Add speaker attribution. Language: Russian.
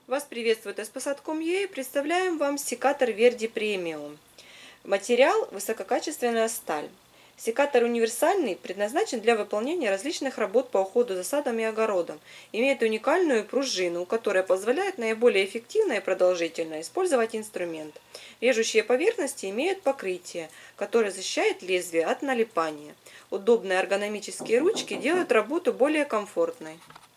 Speaker 1: Вас приветствует Эспосад.com.ua и представляем вам секатор Верди Премиум. Материал – высококачественная сталь. Секатор универсальный, предназначен для выполнения различных работ по уходу за садом и огородом. Имеет уникальную пружину, которая позволяет наиболее эффективно и продолжительно использовать инструмент. Режущие поверхности имеют покрытие, которое защищает лезвие от налипания. Удобные эргономические ручки делают работу более комфортной.